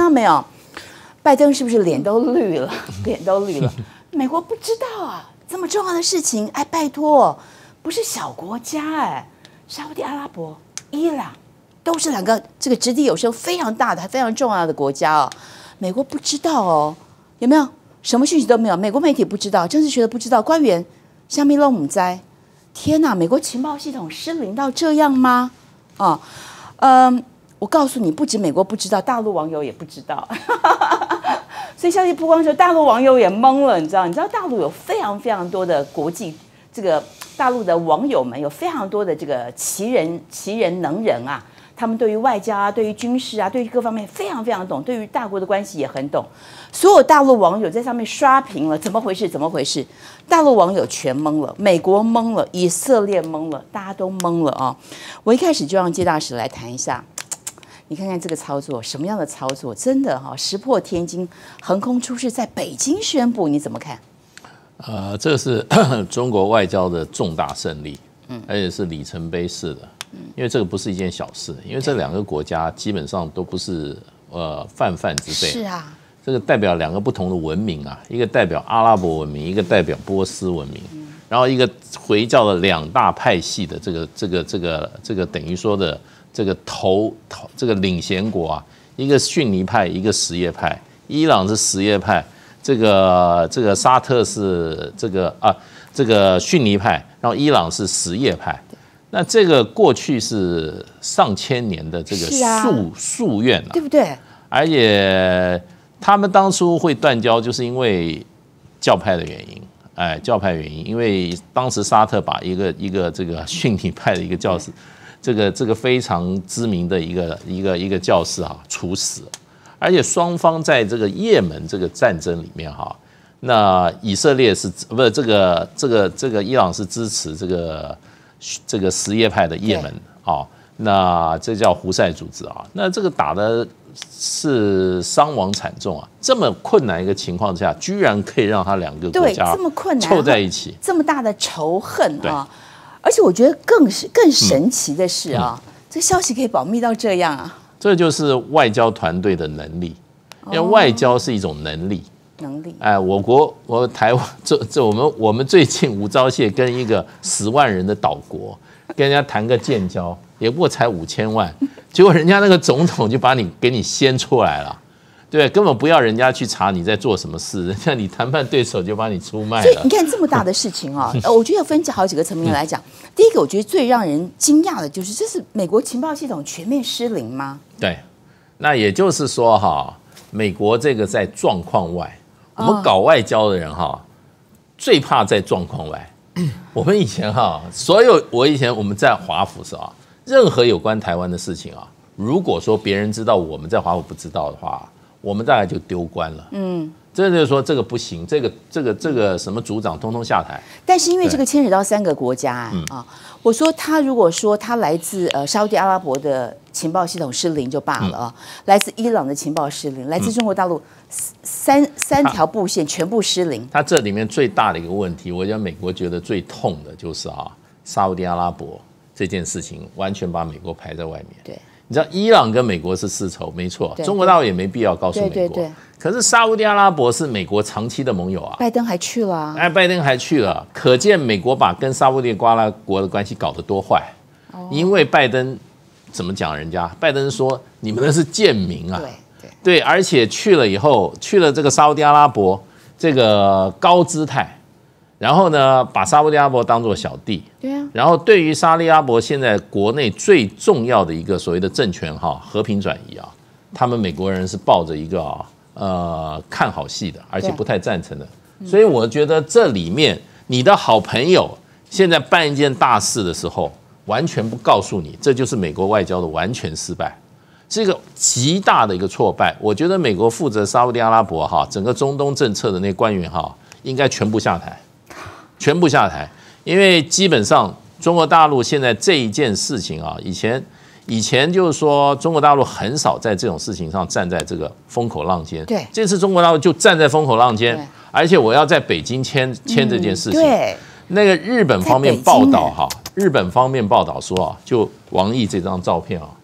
到没有？拜登是不是脸都绿了？脸都绿了。美国不知道啊，这么重要的事情，哎，拜托，不是小国家哎，沙特阿拉伯、伊朗都是两个这个掷地有声非常大的、还非常重要的国家哦。美国不知道哦，有没有？什么讯息都没有，美国媒体不知道，政治学的不知道，官员虾米都不知。天哪，美国情报系统失灵到这样吗？啊，我告诉你，不止美国不知道，大陆网友也不知道。所以消息曝光的时候，大陆网友也懵了，你知道？大陆有非常非常多的国际这个大陆的网友们，有非常多的这个奇人能人啊。他们对于外交啊，对于军事啊，对于各方面非常非常懂，对于大国的关系也很懂。所有大陆网友在上面刷屏了，怎么回事？怎么回事？大陆网友全懵了，美国懵了，以色列懵了，大家都懵了啊！我一开始就让介大使来谈一下，你看看这个操作，什么样的操作？真的哈，石破天惊，横空出世，在北京宣布，你怎么看？ 这是中国外交的重大胜利，而且是里程碑式的。因为这个不是一件小事，因为这两个国家基本上都不是泛泛之辈。 是啊， 这个代表两个不同的文明啊，一个代表阿拉伯文明，一个代表波斯文明，然后一个回教的两大派系的这个等于说的这个这个领衔国啊，一个逊尼派，一个什叶派，伊朗是什叶派，这个沙特是这个逊尼派，然后伊朗是什叶派。那这个过去是上千年的这个夙愿啊， 对不对？ 而且他们当初会断交，就是因为教派的原因，教派原因，因为当时沙特把一个这个逊尼派的一个教士，这个非常知名的一个教士啊处死，而且双方在这个也门这个战争里面哈，那以色列是不是这个伊朗是支持这个什叶派的也门啊，那这叫胡塞组织啊，那这个打的是伤亡惨重啊，这么困难一个情况下，居然可以让他两个国家这么困难凑在一起， 这么大的仇恨啊！而且我觉得更神奇的是啊，这消息可以保密到这样啊， 这就是外交团队的能力，因为外交是一种能力。我台湾我们最近吴钊燮跟一个10万人的岛国跟人家谈个建交，也不过才5000万，结果人家那个总统就给你掀出来了，对，根本不要人家去查你在做什么事，人家你谈判对手就把你出卖了。 所以你看这么大的事情啊，我觉得要分好几个层面来讲。第一个，我觉得最让人惊讶的就是，这是美国情报系统全面失灵吗？ 对，那也就是说哈，美国这个在状况外。我们搞外交的人哈，最怕在状况外。我们以前哈，我们在华府是啊，任何有关台湾的事情啊，如果说别人知道我们在华府不知道的话，我们大概就丢官了。这就是说这个不行，这个什么组长通通下台。 但是因为这个牵扯到3个国家我说他如果说他来自沙特阿拉伯的情报系统失灵就罢了啊，来自伊朗的情报失灵，来自中国大陆三条布线全部失灵。 他这里面最大的一个问题，我觉得美国觉得最痛的就是沙特阿拉伯这件事情完全把美国排在外面。 对。 你知道伊朗跟美国是世仇，没错，中国大陆也没必要告诉美国。可是沙特阿拉伯是美国长期的盟友啊， 拜登还去了拜登还去了，可见美国把跟沙特阿拉伯的关系搞得多坏。因为拜登怎么讲？人家拜登说你们那是贱民啊，对，而且去了以后，去了这个沙特阿拉伯这个高姿态。然后呢，把沙特阿拉伯当作小弟， 对啊。 然后对于沙特阿拉伯现在国内最重要的一个所谓的政权和平转移啊，他们美国人是抱着一个看好戏的，而且不太赞成的。所以我觉得这里面你的好朋友现在办一件大事的时候，完全不告诉你，这就是美国外交的完全失败，是一个极大的一个挫败。我觉得美国负责沙特阿拉伯整个中东政策的那官员应该全部下台。全部下台，因为基本上中国大陆现在这一件事情以前就是说中国大陆很少在这种事情上站在这个风口浪尖。 对， 这次中国大陆就站在风口浪尖，而且我要在北京签这件事情。 对， 那个日本方面报道日本方面报道说就王毅这张照片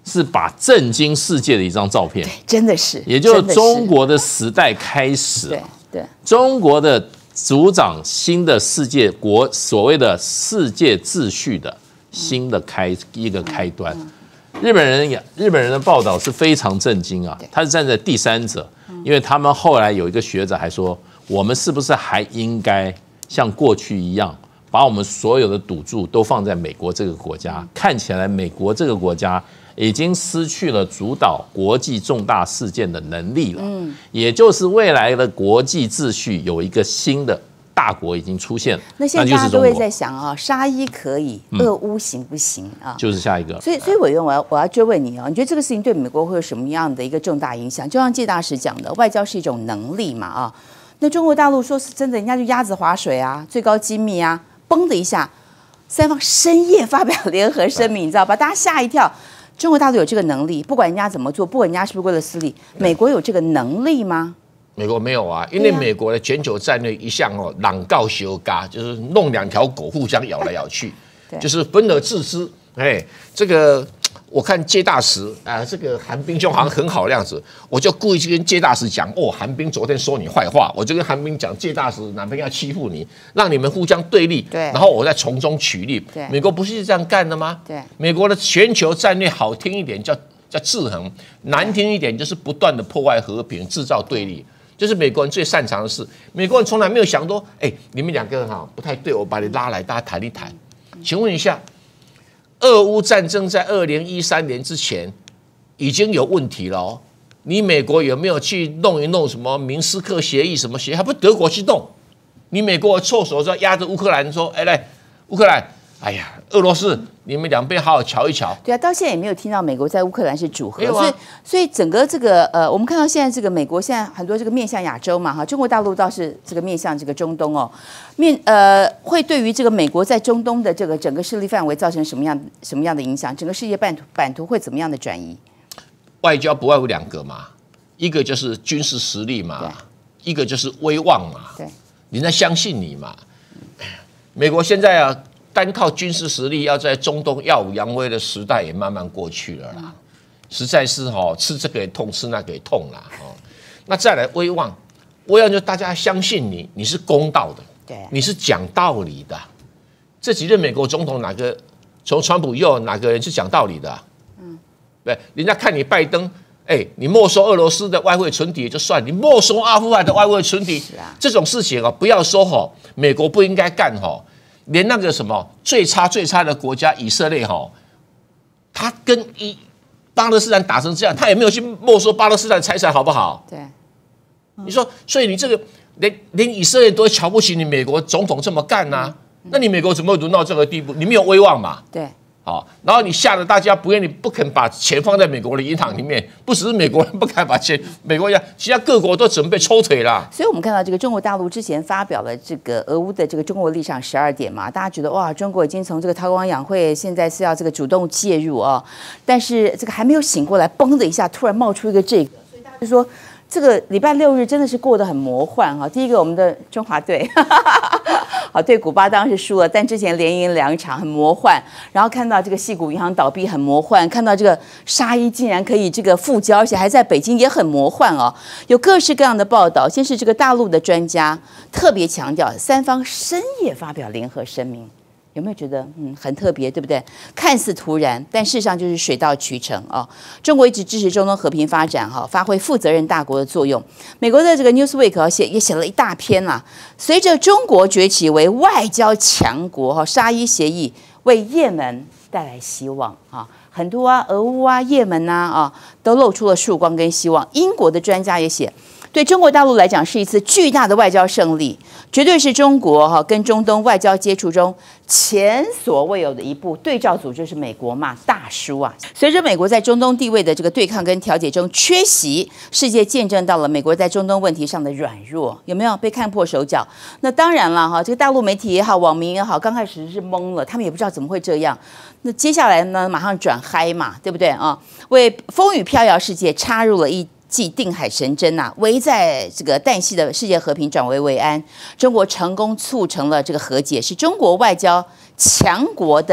是把震惊世界的一张照片， 对，真的是， 也就是中国的时代开始， 对， 中国的主掌新的世界国所谓的世界秩序的新的一个开端。日本人的报道是非常震惊啊，他是站在第三者，因为他们后来有一个学者还说，我们是不是还应该像过去一样，把我们所有的赌注都放在美国这个国家？看起来美国这个国家已经失去了主导国际重大事件的能力了，也就是未来的国际秩序有一个新的大国已经出现了。 那现在大家都会在想啊，沙伊可以，俄乌行不行啊？ 就是下一个。 所以委员，我要追问你啊，你觉得这个事情对美国会有什么样的一个重大影响？就像介大使讲的，外交是一种能力嘛啊。那中国大陆说是真的，人家就鸭子划水啊，最高机密啊，嘣的一下，三方深夜发表联合声明，你知道吧？大家吓一跳。中国大陆有这个能力，不管人家怎么做，不管人家是不是为了私利，美国有这个能力吗？ 美国没有啊，因为美国的全球战略一向狼告修嘎，就是弄两条狗互相咬来咬去，就是分而治之。哎，这个我看介大使啊，这个韩冰兄好像很好的样子，我就故意去跟介大使讲，韩冰昨天说你坏话，我就跟韩冰讲，介大使男朋友要欺负你，让你们互相对立，然后我再从中取利。美国不是这样干的吗？美国的全球战略好听一点叫制衡，难听一点就是不断的破坏和平，制造对立。就是美国人最擅长的事，美国人从来没有想过，你们两个人不太对，我把你拉来，大家谈一谈。请问一下，俄乌战争在2013年之前已经有问题了哦，你美国有没有去弄一弄什么明斯克协议什么协议？还不是德国去弄？你美国措手说压着乌克兰说，来乌克兰，哎呀，俄罗斯，你们两边好好瞧一瞧。 对啊，到现在也没有听到美国在乌克兰是主和，所以整个这个我们看到现在这个美国现在很多这个面向亚洲嘛哈，中国大陆倒是这个面向这个中东哦，会对于这个美国在中东的这个整个势力范围造成什么样的影响？整个世界版图会怎么样的转移？ 外交不外乎两个嘛，一个就是军事实力嘛，一个就是威望嘛，对，人家相信你嘛。美国现在啊，单靠军事实力要在中东耀武扬威的时代也慢慢过去了啦，实在是吃这个也痛，吃那个也痛啦。那再来威望就大家相信你，你是公道的，对，你是讲道理的。这几任美国总统哪个从川普以后哪个人是讲道理的？对，人家看你拜登，你没收俄罗斯的外汇存底也就算，你没收阿富汗的外汇存底，这种事情不要说美国不应该干连那个什么最差的国家以色列他跟巴勒斯坦打成这样，他也没有去没收巴勒斯坦的财产，好不好？对，你说，所以你这个连以色列都会瞧不起你美国总统这么干啊？那你美国怎么会沦到这个地步？你没有威望嘛？对。然后你吓得大家不肯把钱放在美国的银行里面，不只是美国人不敢把钱，美国其他各国都准备抽腿啦。 所以我们看到这个中国大陆之前发表了这个俄乌的这个中国立场12点嘛，大家觉得哇，中国已经从这个韬光养晦，现在是要这个主动介入哦，但是这个还没有醒过来，嘣的一下突然冒出一个这个，所以大家就说这个礼拜6日真的是过得很魔幻哈。第一个，我们的中华队。好，对古巴当然是输了，但之前连赢2场，很魔幻。然后看到这个矽谷银行倒闭，很魔幻；看到这个沙伊竟然可以这个复交，而且还在北京，也很魔幻哦。有各式各样的报道。先是这个大陆的专家特别强调，三方深夜发表联合声明。有没有觉得很特别，对不对？看似突然，但事实上就是水到渠成啊！中国一直支持中东和平发展发挥负责任大国的作用。美国的这个 Newsweek 也写了一大篇啦。随着中国崛起为外交强国沙伊协议为也门带来希望啊！很多俄乌也门都露出了曙光跟希望。英国的专家也写，对中国大陆来讲是一次巨大的外交胜利，绝对是中国跟中东外交接触中前所未有的一步。对照组就是美国嘛，大输啊！随着美国在中东地位的这个对抗跟调解中缺席，世界见证到了美国在中东问题上的软弱，有没有被看破手脚？那当然了这个大陆媒体也好，网民也好，刚开始是懵了，他们也不知道怎么会这样。那接下来呢，马上转嗨嘛，对不对啊？为风雨飘摇世界插入了一继定海神针危在这个旦夕的世界和平转危为安，中国成功促成了这个和解，是中国外交强国的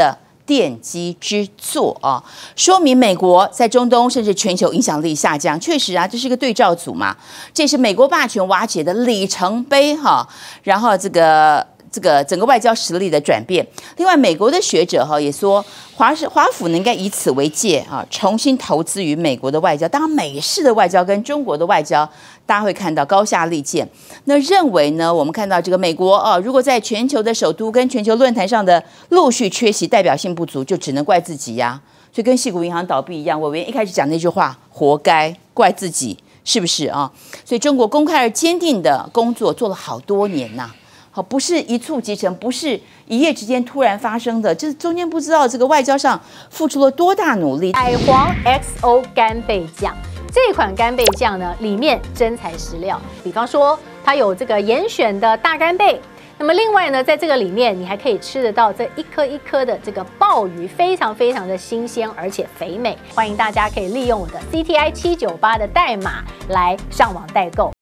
奠基之作啊，说明美国在中东甚至全球影响力下降。确实啊，这是一个对照组嘛，这是美国霸权瓦解的里程碑哈。然后这个整个外交实力的转变。另外，美国的学者也说，华府呢应该以此为戒啊，重新投资于美国的外交。当然，美式的外交跟中国的外交，大家会看到高下立见。那认为呢，我们看到这个美国如果在全球的首都跟全球论坛上的陆续缺席，代表性不足，就只能怪自己呀。所以跟矽谷银行倒闭一样，委员一开始讲那句话，活该，怪自己，是不是啊？所以中国公开而坚定的工作做了好多年呐。好，不是一蹴即成，不是一夜之间突然发生的，就是中间不知道这个外交上付出了多大努力。 海皇 XO 干贝酱这款干贝酱呢，里面真材实料，比方说它有这个严选的大干贝。那么另外呢，在这个里面你还可以吃得到这一颗一颗的这个鲍鱼，非常非常的新鲜，而且肥美。欢迎大家可以利用我的 CTI798的代码来上网代购。